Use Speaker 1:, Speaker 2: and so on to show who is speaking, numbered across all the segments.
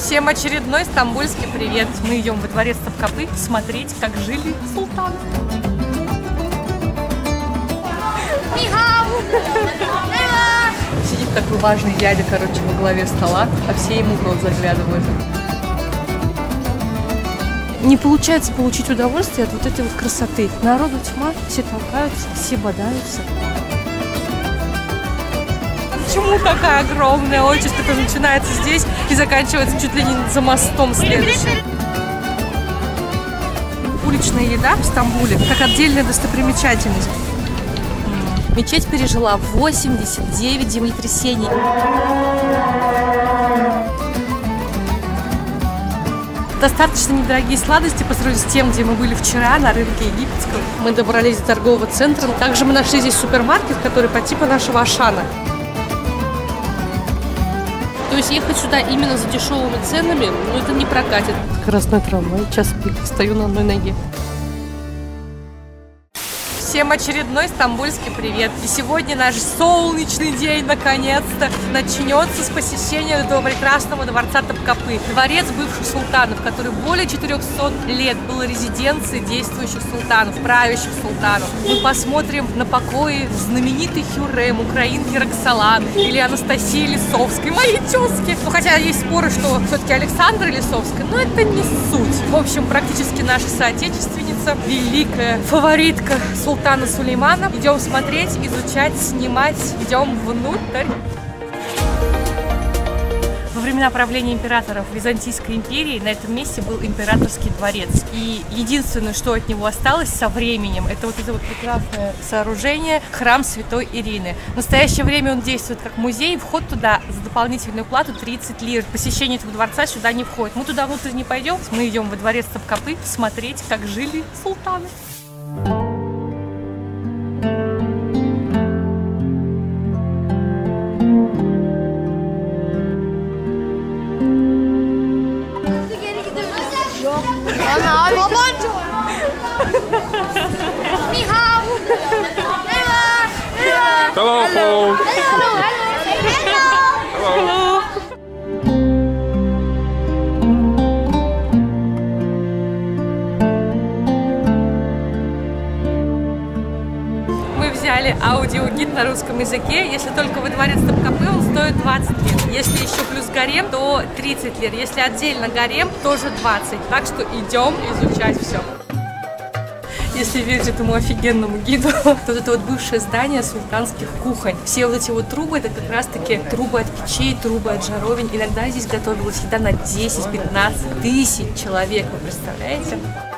Speaker 1: Всем очередной стамбульский привет! Мы идем во дворец Топкапы смотреть, как жили султаны. Сидит такой важный дядя, короче, во главе стола, а все ему в рот заглядывают. Не получается получить удовольствие от вот этой вот красоты. Народу тьма, все толкаются, все бодаются. Почему такая огромная очередь, которая начинается здесь и заканчивается чуть ли не за мостом следующим? Уличная еда в Стамбуле как отдельная достопримечательность. Мечеть пережила 89 землетрясений. Достаточно недорогие сладости по сравнению с тем, где мы были вчера на рынке египетском. Мы добрались до торгового центра. Также мы нашли здесь супермаркет, который по типу нашего Ашана. То есть ехать сюда именно за дешевыми ценами, но это не прокатит. Красный трамвай, час пик, стою на одной ноге. Всем очередной стамбульский привет! И сегодня наш солнечный день наконец-то начнется с посещения этого прекрасного дворца Топкапы. Дворец бывших султанов, который более 400 лет был резиденцией действующих султанов, правящих султанов. Мы посмотрим на покои знаменитой Хюррем, украинки Роксоланы или Анастасии Лисовской, моей тезки. Ну, хотя есть споры, что все-таки Александра Лисовская, но это не суть. В общем, практически наша соотечественница, великая фаворитка султана Сулеймана. Идем смотреть, изучать, снимать. Идем внутрь. Во времена правления императоров Византийской империи на этом месте был императорский дворец. И единственное, что от него осталось со временем, это вот это вот прекрасное сооружение, храм Святой Ирины. В настоящее время он действует как музей. Вход туда за дополнительную плату 30 лир. Посещение этого дворца сюда не входит. Мы туда внутрь не пойдем. Мы идем во дворец Топкапы смотреть, как жили султаны.
Speaker 2: Hello. Hello.
Speaker 1: Hello. Мы взяли аудиогид на русском языке. Если только во дворец Топкапы, он стоит 20 лир. Если еще плюс гарем, то 30 лир. Если отдельно гарем, тоже 20. Так что идем изучать все. Если верить этому офигенному гиду, то это вот бывшее здание султанских кухонь. Все вот эти вот трубы, это как раз таки трубы от печей, трубы от жаровень. Иногда здесь готовилась еда на 10-15 тысяч человек, вы представляете?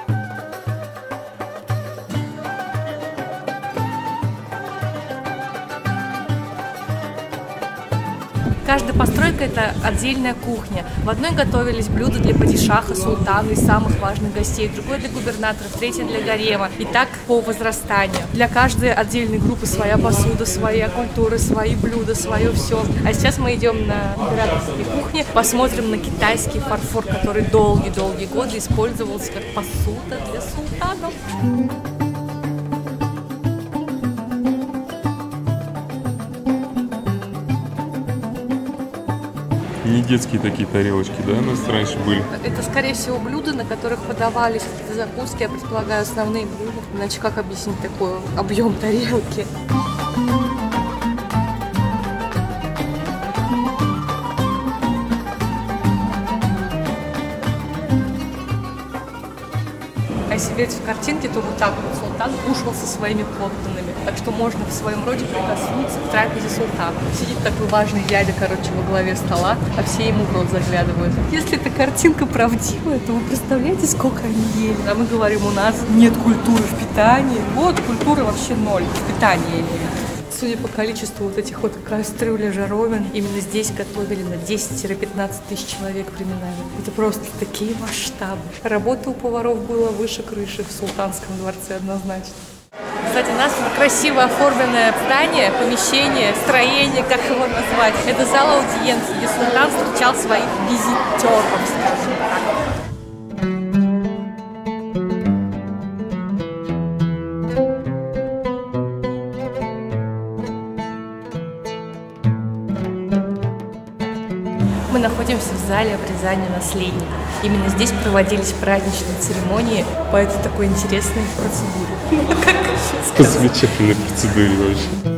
Speaker 1: Каждая постройка – это отдельная кухня. В одной готовились блюда для падишаха, султана и самых важных гостей, в другой для губернаторов, третья для гарема. И так по возрастанию. Для каждой отдельной группы своя посуда, своя культура, свои блюда, свое все. А сейчас мы идем на императорские кухни, посмотрим на китайский фарфор, который долгие-долгие годы использовался как посуда для султанов.
Speaker 2: Не детские такие тарелочки, да, у нас раньше были?
Speaker 1: Это, скорее всего, блюда, на которых подавались какие-то закуски, я предполагаю, основные блюда. Иначе как объяснить такой объем тарелки? А если верить в картинке, то вот так вот султан кушал со своими подданными. Так что можно в своем роде прикоснуться к трапезе султана. Сидит такой важный дядя, короче, во главе стола, а все ему в рот заглядывают. Если эта картинка правдивая, то вы представляете, сколько они ели? А мы говорим, у нас нет культуры в питании. Вот, культура вообще ноль в питании. Судя по количеству вот этих вот кастрюль и жаровин, именно здесь готовили на 10-15 тысяч человек временами. Это просто такие масштабы. Работа у поваров была выше крыши в султанском дворце однозначно. Кстати, у нас красиво оформленное здание, помещение, строение, как его назвать. Это зал аудиенции, где султан встречал своих визитеров, скажем так. Мы находимся находимся в зале обрезания наследника. Именно здесь проводились праздничные церемонии по этой такой интересной процедуре.
Speaker 2: По замечательной процедуре вообще.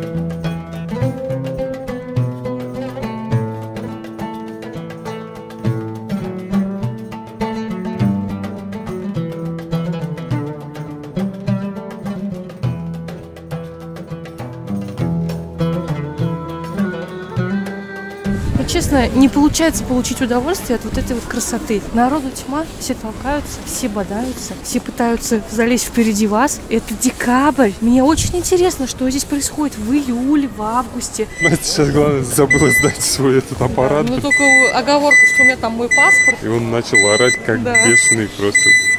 Speaker 1: Честно, не получается получить удовольствие от вот этой вот красоты. Народу тьма, все толкаются, все бодаются, все пытаются залезть впереди вас. Это декабрь. Мне очень интересно, что здесь происходит в июле, в августе.
Speaker 2: Настя сейчас, главное, забыла сдать свой этот аппарат.
Speaker 1: Ну, только оговорку, что у меня там мой паспорт.
Speaker 2: И он начал орать, как бешеный просто.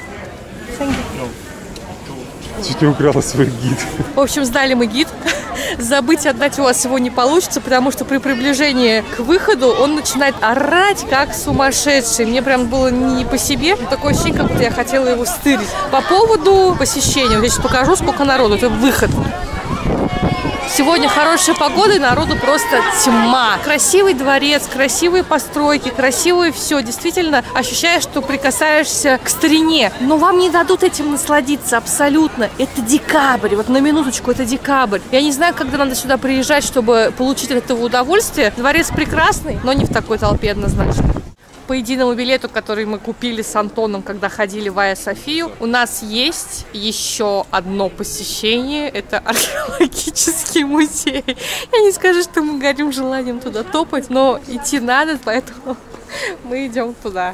Speaker 2: Чуть не украла свой гид.
Speaker 1: В общем, сдали мы гид. Забыть отдать у вас его не получится, потому что при приближении к выходу он начинает орать, как сумасшедший. Мне прям было не по себе. Такое ощущение, как будто я хотела его стырить. По поводу посещения. Я сейчас покажу, сколько народу. Это выход. Сегодня хорошая погода, и народу просто тьма. Красивый дворец, красивые постройки, красивое все. Действительно ощущаешь, что прикасаешься к старине. Но вам не дадут этим насладиться абсолютно. Это декабрь. Вот на минуточку, это декабрь. Я не знаю, когда надо сюда приезжать, чтобы получить от этого удовольствие. Дворец прекрасный, но не в такой толпе однозначно. По единому билету, который мы купили с Антоном, когда ходили в Айя Софию, у нас есть еще одно посещение. Это археологический музей. Я не скажу, что мы горим желанием туда топать, но идти надо, поэтому мы идем туда.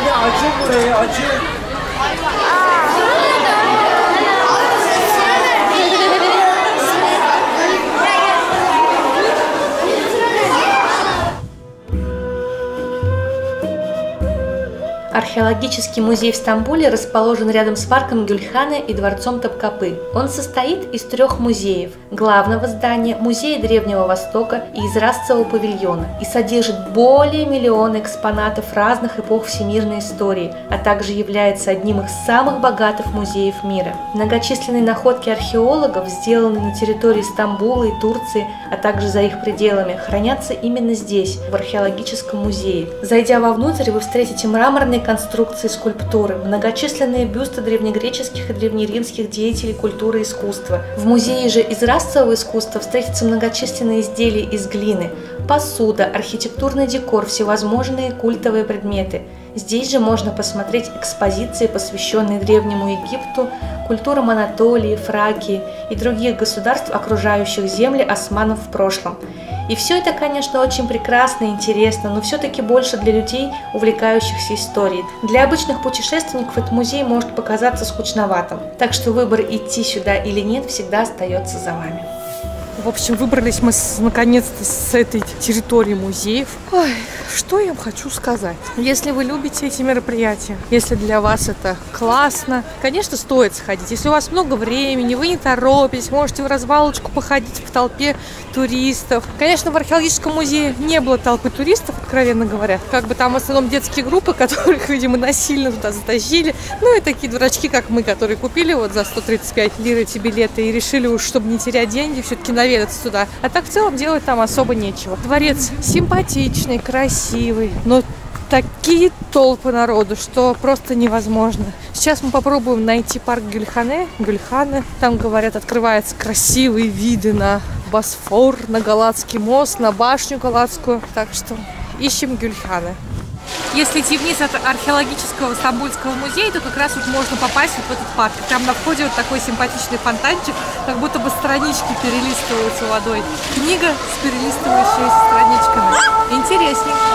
Speaker 1: Археологический музей в Стамбуле расположен рядом с парком Гюльхане и дворцом Топкапы. Он состоит из 3 музеев – главного здания, музея Древнего Востока и Изразцевого павильона, и содержит более миллиона экспонатов разных эпох всемирной истории, а также является одним из самых богатых музеев мира. Многочисленные находки археологов, сделанные на территории Стамбула и Турции, а также за их пределами, хранятся именно здесь, в археологическом музее. Зайдя вовнутрь, вы встретите мраморные конструкции, скульптуры, многочисленные бюсты древнегреческих и древнеримских деятелей культуры и искусства. В музее же изразцевого искусства встретятся многочисленные изделия из глины, посуда, архитектурный декор, всевозможные культовые предметы. Здесь же можно посмотреть экспозиции, посвященные Древнему Египту, культурам Анатолии, Фракии и других государств, окружающих земли османов в прошлом. И все это, конечно, очень прекрасно и интересно, но все-таки больше для людей, увлекающихся историей. Для обычных путешественников этот музей может показаться скучноватым, так что выбор идти сюда или нет всегда остается за вами. В общем, выбрались мы наконец-то с этой территории музеев. Ой, что я вам хочу сказать? Если вы любите эти мероприятия, если для вас это классно, конечно, стоит сходить. Если у вас много времени, вы не торопитесь, можете в развалочку походить в толпе туристов. Конечно, в археологическом музее не было толпы туристов, откровенно говоря. Как бы там в основном детские группы, которых, видимо, насильно туда затащили. Ну и такие дурачки, как мы, которые купили вот за 135 лир эти билеты и решили уж, чтобы не терять деньги, все-таки наведаться туда. А так в целом делать там особо нечего. Дворец симпатичный, красивый, но такие толпы народу, что просто невозможно. Сейчас мы попробуем найти парк Гюльхане. Там, говорят, открываются красивые виды на Босфор, на Галатский мост, на башню Галатскую. Так что ищем Гюльхане. Если идти вниз от археологического Стамбульского музея, то как раз вот можно попасть вот в этот парк. Прям на входе вот такой симпатичный фонтанчик, как будто бы странички перелистываются водой. Книга с перелистывающимися страничками. Интересненько.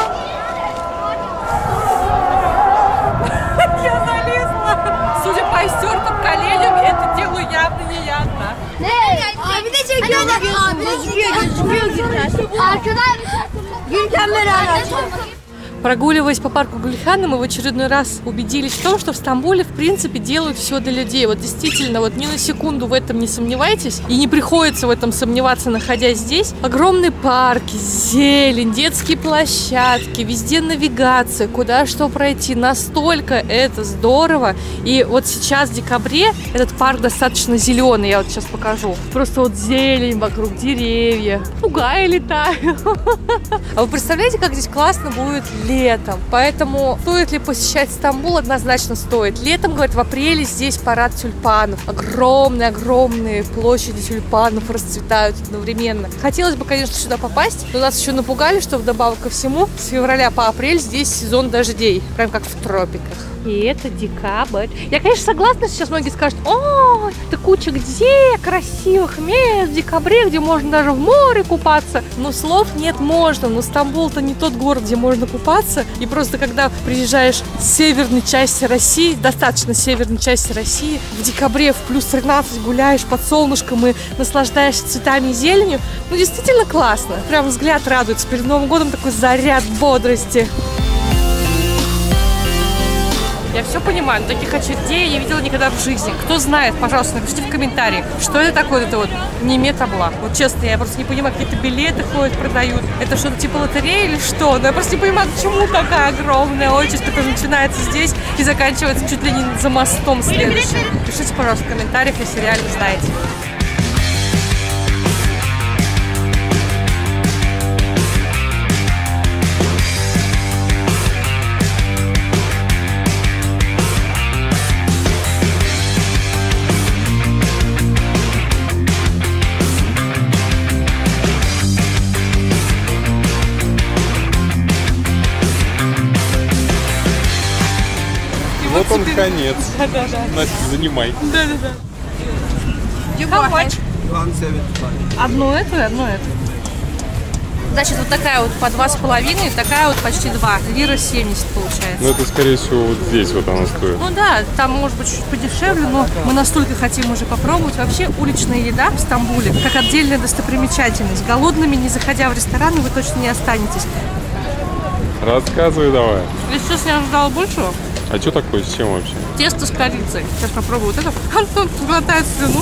Speaker 1: Я залезла. Судя по истертым коленям, это делаю явно не я одна.
Speaker 3: Abi de çekiyorlar. Abi gözüküyor. Arkadan Gülten beraber.
Speaker 1: Прогуливаясь по парку Гюльхане, мы в очередной раз убедились в том, что в Стамбуле, в принципе, делают все для людей. Вот действительно, вот ни на секунду в этом не сомневайтесь. И не приходится в этом сомневаться, находясь здесь. Огромные парки, зелень, детские площадки, везде навигация, куда что пройти. Настолько это здорово. И вот сейчас, в декабре, этот парк достаточно зеленый. Я вот сейчас покажу. Просто вот зелень вокруг, деревья. Пугаи летают. А вы представляете, как здесь классно будет летом. Поэтому стоит ли посещать Стамбул? Однозначно стоит. Летом, говорят, в апреле здесь парад тюльпанов. Огромные площади тюльпанов расцветают одновременно. Хотелось бы, конечно, сюда попасть, но нас еще напугали, что вдобавок ко всему с февраля по апрель здесь сезон дождей. Прям как в тропиках. И это декабрь. Я, конечно, согласна, сейчас многие скажут: ой, это куча где красивых мест в декабре, где можно даже в море купаться. Но слов нет, можно. Но Стамбул-то не тот город, где можно купаться. И просто когда приезжаешь с северной части России, достаточно северной части России, в декабре в плюс 13 гуляешь под солнышком и наслаждаешься цветами и зеленью, ну действительно классно. Прям взгляд радуется. Перед Новым годом такой заряд бодрости. Я все понимаю, но таких очередей я не видела никогда в жизни. Кто знает, пожалуйста, напишите в комментариях, что это такое, это вот не метабла. Вот честно, я просто не понимаю, какие-то билеты ходят, продают. Это что-то типа лотереи или что? Но я просто не понимаю, почему такая огромная очередь, которая начинается здесь и заканчивается чуть ли не за мостом следующим. Пишите, пожалуйста, в комментариях, если реально знаете.
Speaker 2: Вот он конец. Настя, занимай.
Speaker 1: Да. How much? Одну эту и одну эту. Значит, вот такая вот по 2,5, такая вот почти 2. Лира 70 получается.
Speaker 2: Ну это, скорее всего, вот здесь вот она стоит.
Speaker 1: Ну да, там может быть чуть подешевле, но мы настолько хотим уже попробовать. Вообще уличная еда в Стамбуле как отдельная достопримечательность. Голодными, не заходя в рестораны, вы точно не останетесь.
Speaker 2: Рассказывай давай.
Speaker 1: Если честно, я ожидала большего.
Speaker 2: А что такое, с чем вообще?
Speaker 1: Тесто с корицей. Сейчас попробую вот это. Антон глотает слюну.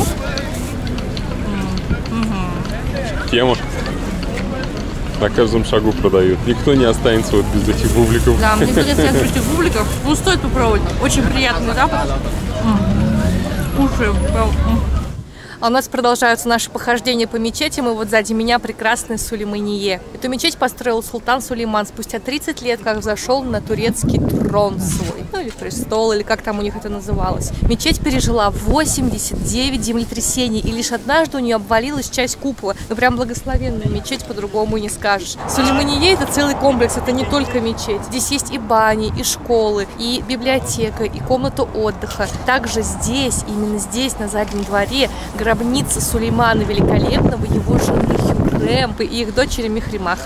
Speaker 2: Тема. На каждом шагу продают. Никто не останется вот без этих бубликов.
Speaker 1: Да, мне интересно, этих бубликов. Ну, стоит попробовать. Очень приятный запах. Кушаем. А у нас продолжаются наши похождения по мечетям, и вот сзади меня прекрасная Сулеймание. Эту мечеть построил султан Сулейман спустя 30 лет, как взошел на турецкий трон свой. Ну или престол, или как там у них это называлось. Мечеть пережила 89 землетрясений, и лишь однажды у нее обвалилась часть купола. Ну прям благословенная мечеть, по-другому и не скажешь. Сулеймание — это целый комплекс, это не только мечеть. Здесь есть и бани, и школы, и библиотека, и комната отдыха. Также здесь, именно здесь, на заднем дворе, гробница Сулеймана Великолепного, его жены Хюррем и их дочери Мехримах.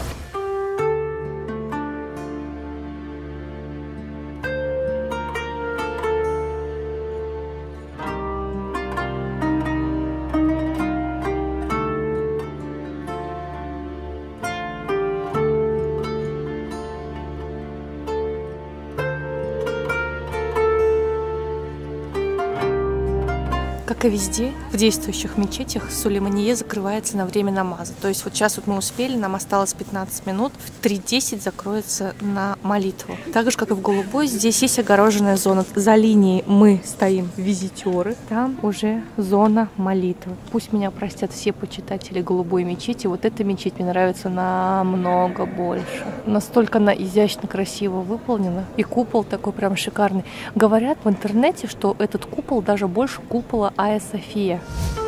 Speaker 1: Как и везде, в действующих мечетях Сулеймание закрывается на время намаза. То есть вот сейчас вот мы успели, нам осталось 15 минут, в 3:10 закроется на молитву. Так же, как и в Голубой, здесь есть огороженная зона. За линией мы стоим визитеры, там уже зона молитвы. Пусть меня простят все почитатели Голубой мечети, вот эта мечеть мне нравится намного больше. Настолько она изящно, красиво выполнена, и купол такой прям шикарный. Говорят в интернете, что этот купол даже больше купола Айя София.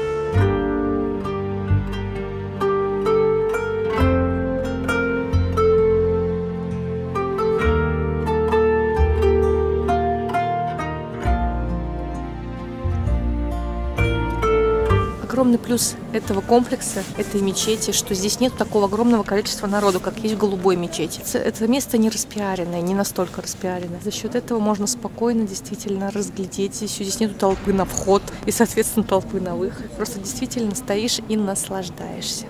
Speaker 1: Огромный плюс этого комплекса, этой мечети, что здесь нет такого огромного количества народу, как есть в Голубой мечети. Это место не распиаренное, не настолько распиаренное. За счет этого можно спокойно действительно разглядеть. Здесь нету толпы на вход и, соответственно, толпы на выход. Просто действительно стоишь и наслаждаешься.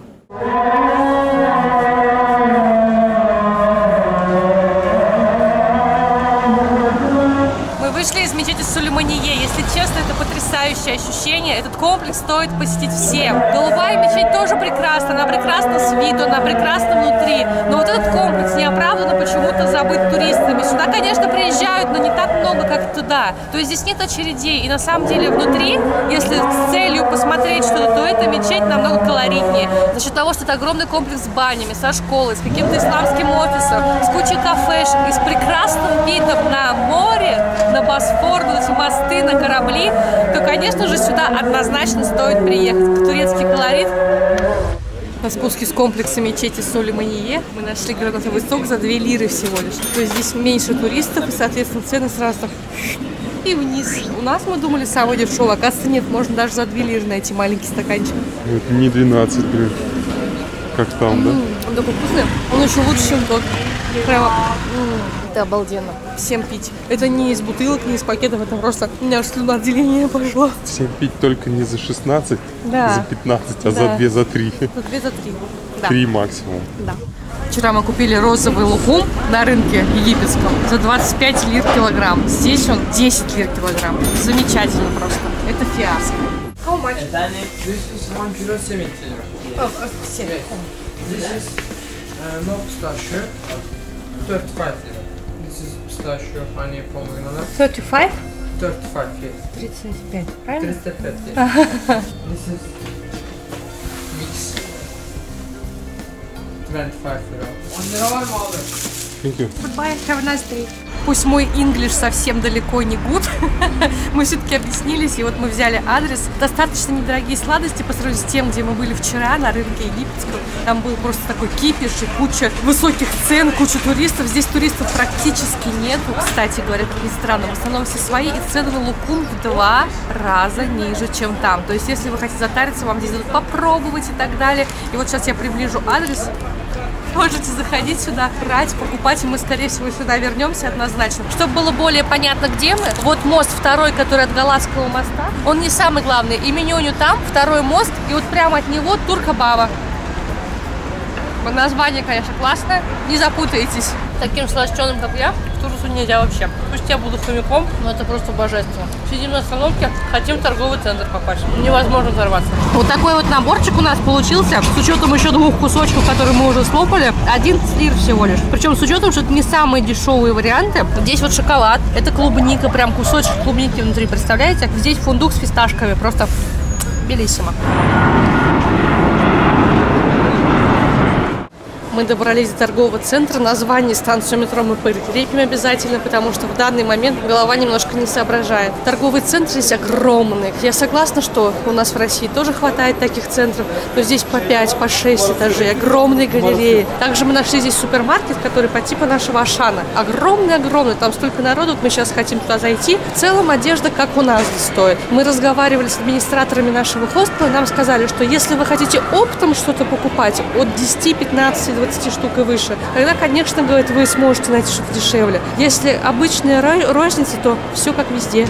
Speaker 1: Вышли из мечети Сулеймание. Если честно, это потрясающее ощущение. Этот комплекс стоит посетить всем. Голубая мечеть тоже прекрасна. Она прекрасна с виду, она прекрасна внутри. Но вот этот комплекс неоправданно почему-то забыт туристами. Сюда, конечно, приезжают, но не так много, как туда. То есть здесь нет очередей. И на самом деле внутри, если с целью посмотреть что-то, то эта мечеть намного колоритнее. За счет того, что это огромный комплекс с банями, со школой, с каким-то исламским офисом, с кучей кафешек и с прекрасным видом на море, на Босфор, на эти мосты, на корабли, то, конечно же, сюда однозначно стоит приехать. Турецкий колорит. На спуске с комплекса мечети Сулеймания мы нашли гранатовый сок за 2 лиры всего лишь. То есть здесь меньше туристов и, соответственно, цены сразу так и вниз. У нас мы думали самый дешевый, оказывается нет, можно даже за 2 лиры найти маленький стаканчик.
Speaker 2: Это не 12 лир, как там, да?
Speaker 1: Он такой вкусный, он еще лучше, чем тот. Прямо, это обалденно. Всем пить. Это не из бутылок, не из пакетов, это просто у меня аж слюноотделение пошло.
Speaker 2: Всем пить только не за 16,
Speaker 1: да.
Speaker 2: За 15, а за 2, за 3.
Speaker 1: За 2, за 3. Да.
Speaker 2: 3 максимум.
Speaker 1: Да. Вчера мы купили розовый лукум на рынке египетском за 25 лир килограмм. Здесь он 10 лир килограмм. Замечательно просто. Это фиаско. How much?
Speaker 4: This is 1 kilo 70 lira.
Speaker 1: Oh, 7.
Speaker 4: This is no pistachio, 35 lira. This is pistachio, honey, pomegranate.
Speaker 1: 35?
Speaker 4: 35, yes.
Speaker 1: 35, правильно?
Speaker 4: 35, yes. This is mix. 25 lira. 1 lira var mı abi?
Speaker 2: Thank you.
Speaker 1: Goodbye, have a nice day. Пусть мой инглиш совсем далеко не good, мы все-таки объяснились, и вот мы взяли адрес. Достаточно недорогие сладости по сравнению с тем, где мы были вчера на рынке египетском. Там был просто такой кипиш и куча высоких цен, куча туристов. Здесь туристов практически нету, кстати говоря, как ни странно. В основном все свои, и цены на лукум в 2 раза ниже, чем там. То есть, если вы хотите затариться, вам здесь дадут попробовать и так далее. И вот сейчас я приближу адрес. Можете заходить сюда, брать, покупать, и мы, скорее всего, сюда вернемся однозначно. Чтобы было более понятно, где мы, вот мост второй, который от Галатского моста, он не самый главный. И меню там, второй мост, и вот прямо от него Турка-Баба. Название, конечно, классное, не запутаетесь. Таким слащеным, как я, в Турцию нельзя вообще. Пусть я буду хомяком, но это просто божественно. Сидим на остановке, хотим в торговый центр попасть. Невозможно взорваться. Вот такой вот наборчик у нас получился, с учетом еще 2 кусочков, которые мы уже слопали, 11 лир всего лишь. Причем с учетом, что это не самые дешевые варианты. Здесь вот шоколад, это клубника, прям кусочек клубники внутри, представляете? Здесь фундук с фисташками, просто белиссимо. Мы добрались до торгового центра. Название станции метро мы перекрепим обязательно, потому что в данный момент голова немножко не соображает. Торговый центр здесь огромный. Я согласна, что у нас в России тоже хватает таких центров, но здесь по 5, по 6 этажей, огромные галереи. Также мы нашли здесь супермаркет, который по типу нашего Ашана. Огромный-огромный, там столько народу, вот мы сейчас хотим туда зайти. В целом одежда как у нас здесь стоит. Мы разговаривали с администраторами нашего хостела, нам сказали, что если вы хотите оптом что-то покупать от 10, 15, 20 штук и выше, тогда, конечно, говорит, вы сможете найти что-то дешевле. Если обычная розница, то все как везде.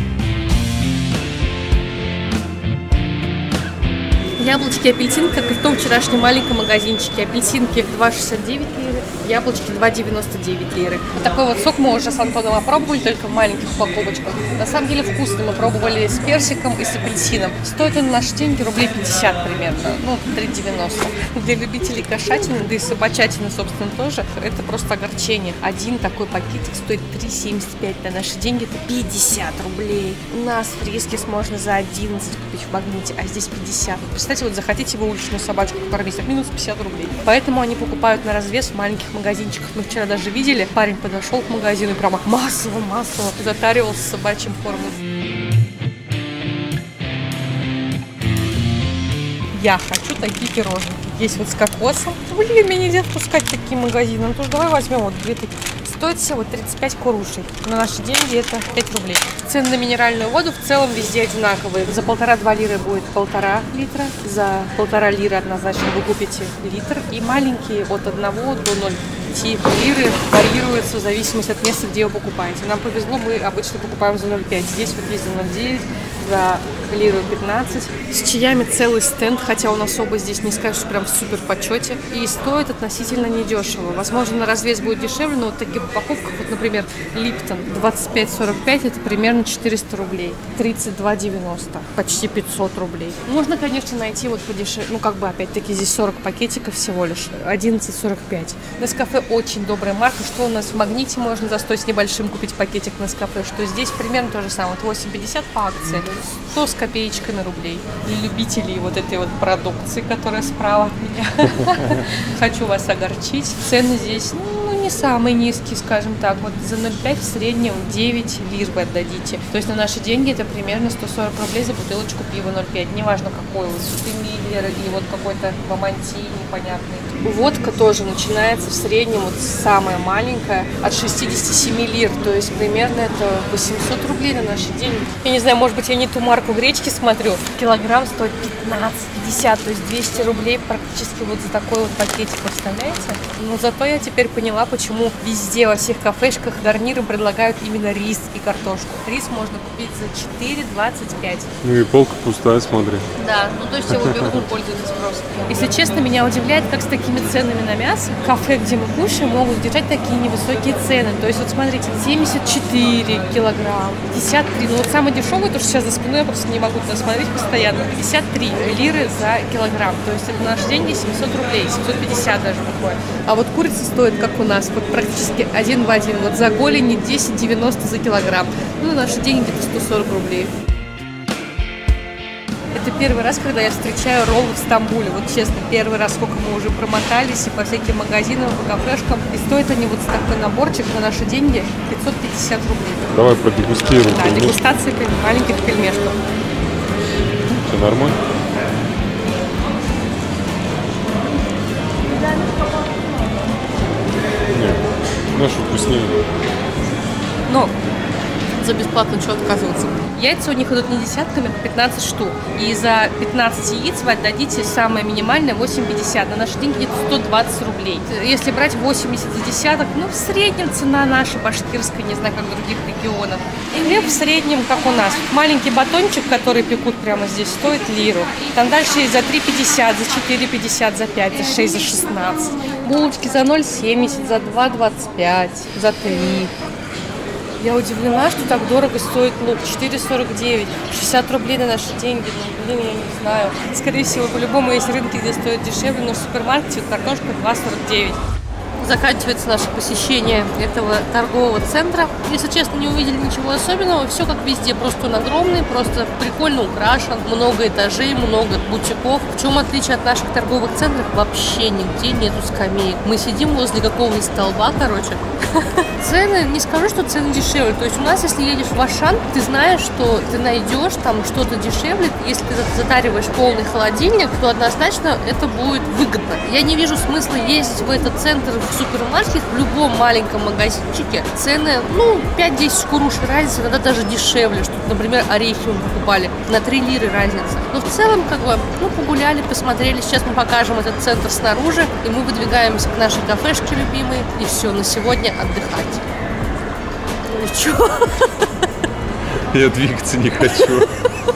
Speaker 1: Яблочки и апельсинки, как и в том вчерашнем маленьком магазинчике. Апельсинки 2,69 лиры, яблочки 2,99 лиры. Такой вот сок мы уже с Антоном опробовали, только в маленьких упаковочках. На самом деле вкусный. Мы пробовали с персиком и с апельсином. Стоит он на наши деньги рублей 50 примерно, ну 3,90. Для любителей кошатины, да и собачатины, собственно, тоже, это просто огорчение. Один такой пакетик стоит 3,75. На наши деньги это 50 рублей. У нас фрискис можно за 11 купить в магните, а здесь 50. Представьте, вот захотите вы уличную собачку покормить, так минус 50 рублей. Поэтому они покупают на развес в маленьких магазинчиках. Мы вчера даже видели, парень подошел к магазину и прямо массово затаривался собачьим кормом. Я хочу такие пирожные. Есть вот с кокосом. Блин, меня нельзя впускать в такие магазины. Ну, то давай возьмем вот 2 такие. Стоит всего 35 курушей. На наши деньги это 5 рублей. Цены на минеральную воду в целом везде одинаковые. За 1,5-2 лиры будет 1,5 литра. За 1,5 лиры однозначно вы купите литр. И маленькие от 1 до 0,5 лиры варьируются в зависимости от места, где вы покупаете. Нам повезло, мы обычно покупаем за 0,5. Здесь вот есть за 0,9, за лиру 15. С чаями целый стенд, хотя он особо здесь не скажешь, прям в супер почете. И стоит относительно недешево. Возможно, на развес будет дешевле, но вот в таких упаковках, вот, например, Липтон 25-45, это примерно 400 рублей. 32,90, почти 500 рублей. Можно, конечно, найти вот подешевле, ну как бы опять-таки здесь 40 пакетиков всего лишь, 11,45. Нескафе очень добрая марка, что у нас в Магните можно за 100 с небольшим купить пакетик Нескафе, что здесь примерно то же самое, 8,50 по акции, 100 с копеечками рублей. Для любителей вот этой вот продукции, которая справа от меня. Хочу вас огорчить, цены здесь, не самые низкие, скажем так. Вот за 0,5 в среднем 9 лир вы отдадите. То есть на наши деньги это примерно 140 рублей за бутылочку пива 0,5. Неважно какой, вот Миллер или вот какой-то Боманти непонятный. Водка тоже начинается в среднем, вот самая маленькая, от 67 лир. То есть примерно это 800 рублей на наши деньги. Я не знаю, может быть, я не ту марку гречки смотрю. Килограмм стоит 15,50, то есть 200 рублей практически вот за такой вот пакетик, представляете? Но зато я теперь поняла, почему везде, во всех кафешках гарниром предлагают именно рис и картошку. Рис можно купить за 4,25.
Speaker 2: Ну и полка пустая, смотри.
Speaker 1: Да, ну то есть его берут, пользуются спросом. Если честно, меня удивляет, как с такими ценами на мясо кафе, где мы кушаем, могут держать такие невысокие цены. То есть вот смотрите, 74 килограмм, 53, ну вот самое дешевое, то, что сейчас за спиной, я просто не могу туда смотреть постоянно, 53 лиры за килограмм. То есть это наши деньги 700 рублей, 750 даже выходит. А вот курица стоит, как у нас, вот практически один в один. Вот за голени 10,90 за килограмм. Ну, на наши деньги где-то 140 рублей. Это первый раз, когда я встречаю роллы в Стамбуле. Вот честно, первый раз, сколько мы уже промотались и по всяким магазинам, по кафешкам. И стоят они вот такой наборчик на наши деньги 550 рублей.
Speaker 2: Давай продегустируем.
Speaker 1: Да, дегустация маленьких пельмешков.
Speaker 2: Все нормально? Нет, наши вкуснее.
Speaker 1: Но за бесплатно что отказываться? Яйца у них идут не десятками, по 15 штук. И за 15 яиц вы отдадите самое минимальное 8,50. На наши деньги где-то 120 рублей. Если брать 80 за десяток, ну в среднем цена наша башкирская, не знаю, как в других регионах. И хлеб в среднем, как у нас. Маленький батончик, который пекут прямо здесь, стоит лиру. Там дальше есть за 3,50, за 4,50, за 5, за 6, за 16. Булочки за 0,70, за 2,25, за 3. Я удивлена, что так дорого стоит лук. 4,49. 60 рублей на наши деньги. Ну, блин, я не знаю. Скорее всего, по-любому есть рынки, где стоит дешевле, но в супермаркете картошка 2,49. Заканчивается наше посещение этого торгового центра. Если честно, не увидели ничего особенного. Все как везде, просто он огромный, просто прикольно украшен. Много этажей, много бутиков. В чем отличие от наших торговых центров? Вообще нигде нету скамеек. Мы сидим возле какого-нибудь столба, короче. Цены, не скажу, что цены дешевле. То есть у нас, если едешь в Ашан, ты знаешь, что ты найдешь там что-то дешевле. Если ты затариваешь полный холодильник, то однозначно это будет выгодно. Я не вижу смысла ездить в этот центр в супермаркет, в любом маленьком магазинчике. Цены, 5-10 куруш разница, иногда даже дешевле. Что, например, орехи мы покупали. На 3 лиры разница. Но в целом, погуляли, посмотрели. Сейчас мы покажем этот центр снаружи. И мы выдвигаемся к нашей кафешке любимой. И все, на сегодня отдыхать. Ну чё?
Speaker 2: Я двигаться не хочу.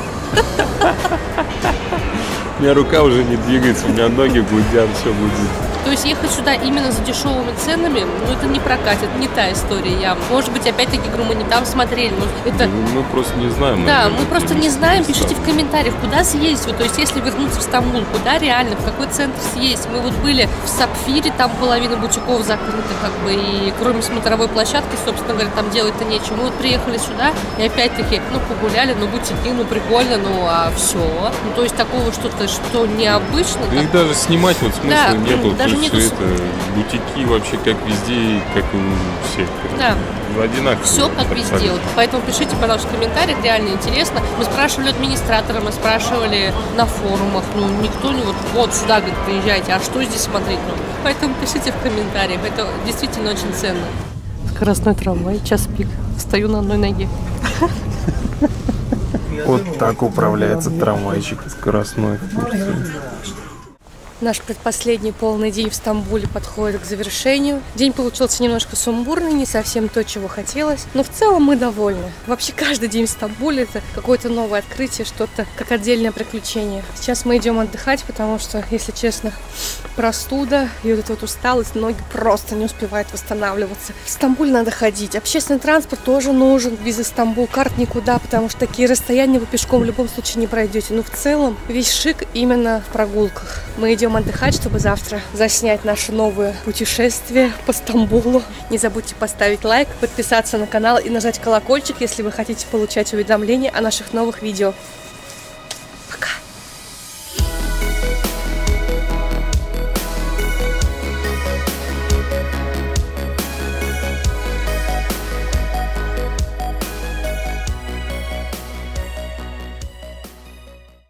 Speaker 2: У меня рука уже не двигается, у меня ноги гудят, все гудит.
Speaker 1: То есть ехать сюда именно за дешевыми ценами, это не прокатит, не та история явно. Может быть, опять-таки, мы не там смотрели.
Speaker 2: Мы просто не знаем.
Speaker 1: Да, мы просто не знаем. Пишите в комментариях, куда съездить. То есть, если вернуться в Стамбул, куда реально, в какой центр съездить. Мы вот были в Сапфире, там половина бутиков закрыта, и кроме смотровой площадки, собственно говоря, там делать-то нечего. Мы вот приехали сюда, и опять-таки, бутики, прикольно, а все. То есть, такого что-то, что необычно.
Speaker 2: Их даже снимать смысла не было.
Speaker 1: Даже
Speaker 2: все это бутики вообще как везде, как у всех.
Speaker 1: Да.
Speaker 2: Одинаково.
Speaker 1: Все как везде. Поэтому пишите, пожалуйста, в комментариях, реально интересно. Мы спрашивали администратора, мы спрашивали на форумах. Никто не вот сюда говорит, приезжайте, а что здесь смотреть? Поэтому пишите в комментариях. Это действительно очень ценно. Скоростной трамвай, час пик. Стою на одной ноге.
Speaker 2: Вот так управляется трамвайчик скоростной.
Speaker 1: Наш предпоследний полный день в Стамбуле подходит к завершению. День получился немножко сумбурный, не совсем то, чего хотелось, но в целом мы довольны. Вообще каждый день в Стамбуле это какое-то новое открытие, что-то как отдельное приключение. Сейчас мы идем отдыхать, потому что, если честно, простуда и вот эта вот усталость, ноги просто не успевают восстанавливаться. В Стамбуле надо ходить. Общественный транспорт тоже нужен. Без Стамбул карт никуда, потому что такие расстояния вы пешком в любом случае не пройдете. Но в целом весь шик именно в прогулках. Мы идем отдыхать, чтобы завтра заснять наше новое путешествие по Стамбулу. Не забудьте поставить лайк, подписаться на канал и нажать колокольчик, если вы хотите получать уведомления о наших новых видео.